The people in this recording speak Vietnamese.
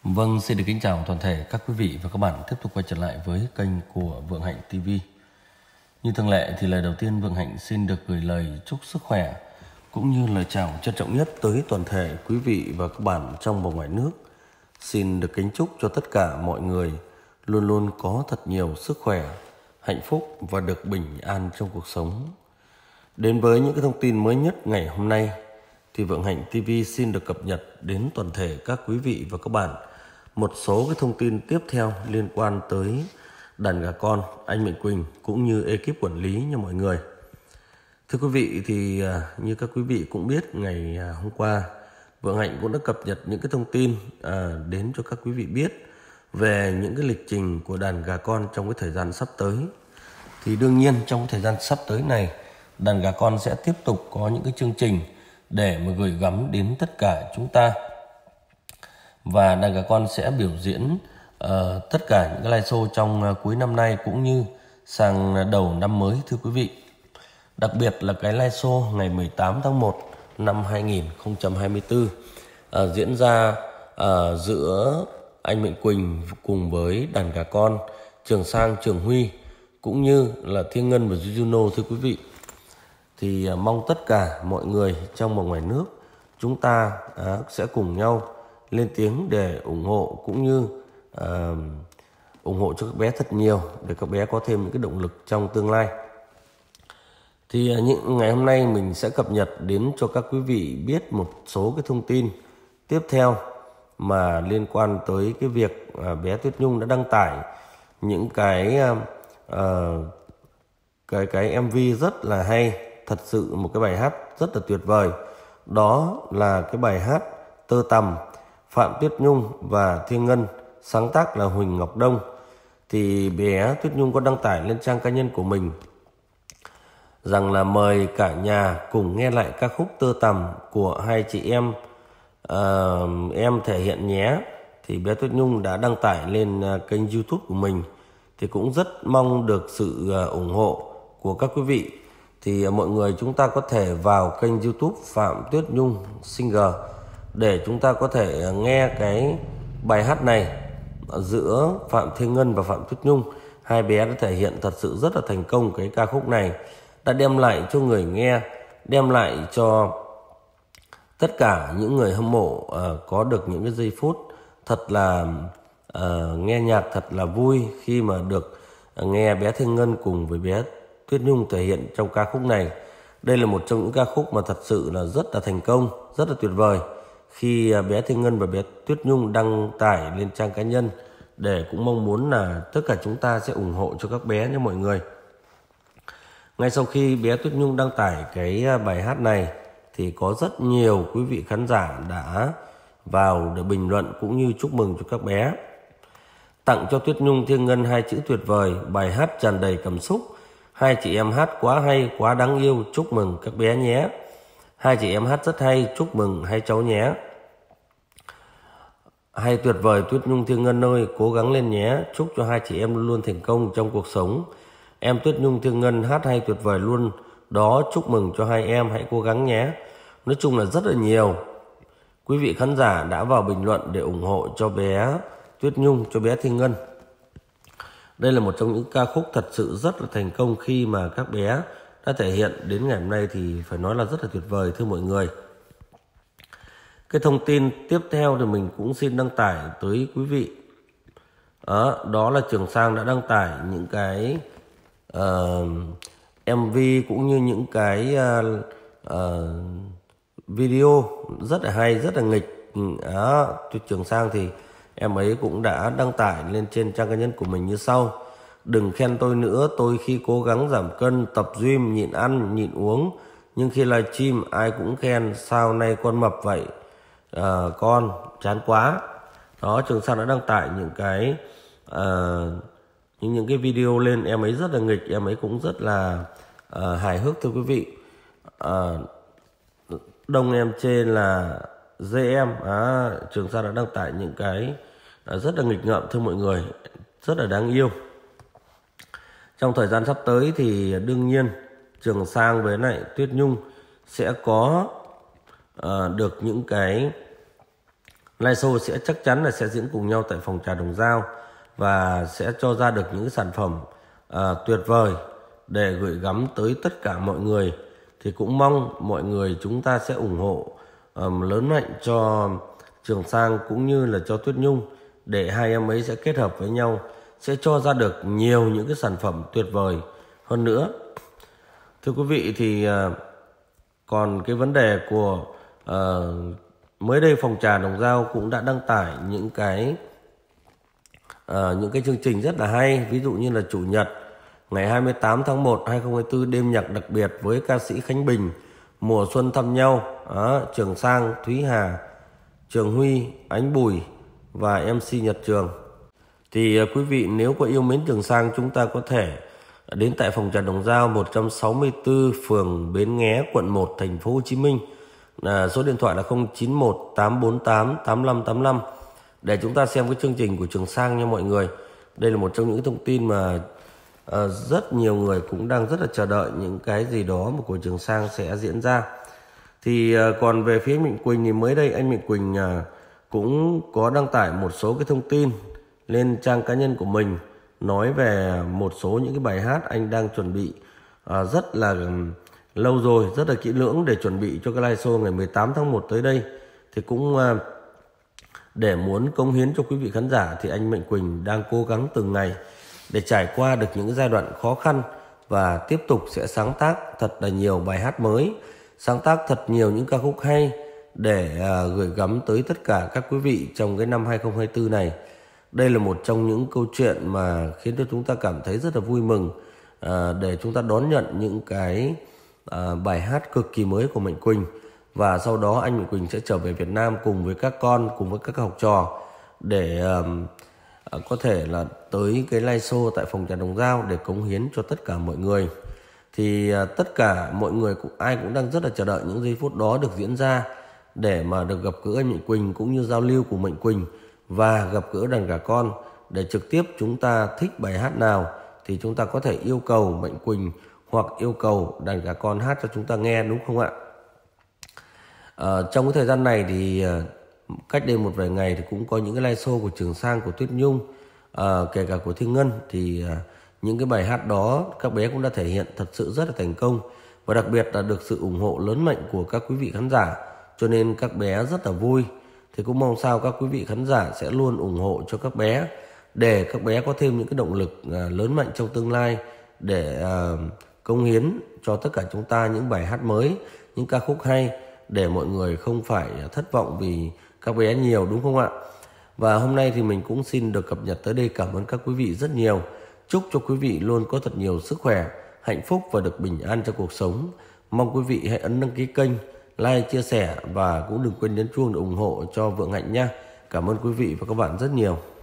Vâng, xin được kính chào toàn thể các quý vị và các bạn tiếp tục quay trở lại với kênh của Vượng Hạnh TV. Như thường lệ thì lời đầu tiên Vượng Hạnh xin được gửi lời chúc sức khỏe cũng như lời chào trân trọng nhất tới toàn thể quý vị và các bạn trong và ngoài nước. Xin được kính chúc cho tất cả mọi người luôn luôn có thật nhiều sức khỏe, hạnh phúc và được bình an trong cuộc sống. Đến với những cái thông tin mới nhất ngày hôm nay thì Vượng Hạnh TV xin được cập nhật đến toàn thể các quý vị và các bạn một số cái thông tin tiếp theo liên quan tới đàn gà con anh Mạnh Quỳnh cũng như ekip quản lý nha mọi người. Thưa quý vị, thì như các quý vị cũng biết, ngày hôm qua Vượng Hạnh cũng đã cập nhật những cái thông tin đến cho các quý vị biết về những cái lịch trình của đàn gà con trong cái thời gian sắp tới. Thì đương nhiên trong cái thời gian sắp tới này, đàn gà con sẽ tiếp tục có những cái chương trình để mà gửi gắm đến tất cả chúng ta. Và đàn gà con sẽ biểu diễn tất cả những cái live show trong cuối năm nay cũng như sang đầu năm mới thưa quý vị. Đặc biệt là cái live show ngày 18 tháng 1 năm 2024 diễn ra giữa anh Mạnh Quỳnh cùng với đàn gà con Trường Sang, Trường Huy cũng như là Thiên Ngân và Jujuno thưa quý vị. Thì mong tất cả mọi người trong và ngoài nước chúng ta sẽ cùng nhau lên tiếng để ủng hộ cũng như ủng hộ cho các bé thật nhiều để các bé có thêm những cái động lực trong tương lai. Thì những ngày hôm nay mình sẽ cập nhật đến cho các quý vị biết một số cái thông tin tiếp theo mà liên quan tới cái việc bé Tuyết Nhung đã đăng tải những cái MV rất là hay, thật sự một cái bài hát rất là tuyệt vời. Đó là cái bài hát Tơ Tằm, Phạm Tuyết Nhung và Thiên Ngân, sáng tác là Huỳnh Ngọc Đông. Thì bé Tuyết Nhung có đăng tải lên trang cá nhân của mình rằng là mời cả nhà cùng nghe lại ca khúc Tơ Tằm của hai chị em thể hiện nhé. Thì bé Tuyết Nhung đã đăng tải lên kênh YouTube của mình. Thì cũng rất mong được sự ủng hộ của các quý vị. Thì mọi người chúng ta có thể vào kênh YouTube Phạm Tuyết Nhung Singer để chúng ta có thể nghe cái bài hát này giữa Phạm Thiên Ngân và Phạm Tuyết Nhung. Hai bé đã thể hiện thật sự rất là thành công cái ca khúc này, đã đem lại cho người nghe, đem lại cho tất cả những người hâm mộ có được những cái giây phút thật là nghe nhạc thật là vui khi mà được nghe bé Thiên Ngân cùng với bé Tuyết Nhung thể hiện trong ca khúc này. Đây là một trong những ca khúc mà thật sự là rất là thành công, rất là tuyệt vời khi bé Thiên Ngân và bé Tuyết Nhung đăng tải lên trang cá nhân để cũng mong muốn là tất cả chúng ta sẽ ủng hộ cho các bé nhé mọi người. Ngay sau khi bé Tuyết Nhung đăng tải cái bài hát này thì có rất nhiều quý vị khán giả đã vào để bình luận cũng như chúc mừng cho các bé. Tặng cho Tuyết Nhung, Thiên Ngân hai chữ tuyệt vời, bài hát tràn đầy cảm xúc. Hai chị em hát quá hay, quá đáng yêu, chúc mừng các bé nhé. Hai chị em hát rất hay, chúc mừng hai cháu nhé. Hay tuyệt vời Tuyết Nhung, Thiên Ngân ơi, cố gắng lên nhé. Chúc cho hai chị em luôn luôn thành công trong cuộc sống. Em Tuyết Nhung, Thiên Ngân hát hay tuyệt vời luôn đó, chúc mừng cho hai em, hãy cố gắng nhé. Nói chung là rất là nhiều quý vị khán giả đã vào bình luận để ủng hộ cho bé Tuyết Nhung, cho bé Thiên Ngân. Đây là một trong những ca khúc thật sự rất là thành công khi mà các bé đã thể hiện đến ngày hôm nay thì phải nói là rất là tuyệt vời thưa mọi người. Cái thông tin tiếp theo thì mình cũng xin đăng tải tới quý vị. Đó là Trường Sang đã đăng tải những cái MV cũng như những cái video rất là hay, rất là nghịch. Trường Sang thì em ấy cũng đã đăng tải lên trên trang cá nhân của mình như sau: đừng khen tôi nữa, tôi khi cố gắng giảm cân, tập gym, nhịn ăn, nhịn uống, nhưng khi livestream ai cũng khen, sao nay con mập vậy? Con chán quá. Đó, Trường Sang đã đăng tải những cái những cái video lên, em ấy rất là nghịch, em ấy cũng rất là hài hước thưa quý vị. Đông em trên là GM, Trường Sang đã đăng tải những cái rất là nghịch ngợm thưa mọi người, rất là đáng yêu. Trong thời gian sắp tới thì đương nhiên Trường Sang với lại Tuyết Nhung sẽ có được những cái live show sẽ chắc chắn là sẽ diễn cùng nhau tại phòng trà Đồng Dao và sẽ cho ra được những sản phẩm tuyệt vời để gửi gắm tới tất cả mọi người. Thì cũng mong mọi người chúng ta sẽ ủng hộ lớn mạnh cho Trường Sang cũng như là cho Tuyết Nhung, để hai em ấy sẽ kết hợp với nhau, sẽ cho ra được nhiều những cái sản phẩm tuyệt vời hơn nữa. Thưa quý vị, thì còn cái vấn đề của mới đây phòng trà Đồng Dao cũng đã đăng tải những cái chương trình rất là hay. Ví dụ như là chủ nhật ngày 28 tháng 1 2024, đêm nhạc đặc biệt với ca sĩ Khánh Bình, Mùa Xuân Thăm Nhau, Trường Sang, Thúy Hà, Trường Huy, Ánh Bùi và MC Nhật Trường. Thì quý vị nếu có yêu mến Trường Sang, chúng ta có thể đến tại phòng trà Đồng Dao 164 phường Bến Nghé, quận 1, thành phố Hồ Chí Minh. Số điện thoại là 091 848 8585 để chúng ta xem cái chương trình của Trường Sang nha mọi người. Đây là một trong những thông tin mà rất nhiều người cũng đang rất là chờ đợi những cái gì đó mà của Trường Sang sẽ diễn ra. Thì còn về phía anh Mạnh Quỳnh thì mới đây anh Mạnh Quỳnh cũng có đăng tải một số cái thông tin lên trang cá nhân của mình, nói về một số những cái bài hát anh đang chuẩn bị rất là lâu rồi, rất là kỹ lưỡng để chuẩn bị cho cái live show ngày 18 tháng 1 tới đây. Thì cũng để muốn cống hiến cho quý vị khán giả thì anh Mạnh Quỳnh đang cố gắng từng ngày để trải qua được những giai đoạn khó khăn và tiếp tục sẽ sáng tác thật là nhiều bài hát mới, sáng tác thật nhiều những ca khúc hay để gửi gắm tới tất cả các quý vị trong cái năm 2024 này. Đây là một trong những câu chuyện mà khiến cho chúng ta cảm thấy rất là vui mừng để chúng ta đón nhận những cái bài hát cực kỳ mới của Mạnh Quỳnh. Và sau đó anh Mạnh Quỳnh sẽ trở về Việt Nam cùng với các con, cùng với các học trò để có thể là tới cái live show tại phòng trà Đồng Dao để cống hiến cho tất cả mọi người. Thì tất cả mọi người ai cũng đang rất là chờ đợi những giây phút đó được diễn ra để mà được gặp gỡ anh Mạnh Quỳnh cũng như giao lưu của Mạnh Quỳnh và gặp gỡ đàn gà con, để trực tiếp chúng ta thích bài hát nào thì chúng ta có thể yêu cầu Mạnh Quỳnh hoặc yêu cầu đàn gà con hát cho chúng ta nghe, đúng không ạ? Trong cái thời gian này thì cách đây một vài ngày thì cũng có những cái live show của Trường Sang, của Tuyết Nhung, kể cả của Thiên Ngân. Thì những cái bài hát đó các bé cũng đã thể hiện thật sự rất là thành công, và đặc biệt là được sự ủng hộ lớn mạnh của các quý vị khán giả, cho nên các bé rất là vui. Thì cũng mong sao các quý vị khán giả sẽ luôn ủng hộ cho các bé, để các bé có thêm những cái động lực lớn mạnh trong tương lai để cống hiến cho tất cả chúng ta những bài hát mới, những ca khúc hay, để mọi người không phải thất vọng vì các bé nhiều, đúng không ạ? Và hôm nay thì mình cũng xin được cập nhật tới đây. Cảm ơn các quý vị rất nhiều. Chúc cho quý vị luôn có thật nhiều sức khỏe, hạnh phúc và được bình an trong cuộc sống. Mong quý vị hãy ấn đăng ký kênh, like, chia sẻ và cũng đừng quên nhấn chuông để ủng hộ cho Vượng Hạnh nha. Cảm ơn quý vị và các bạn rất nhiều.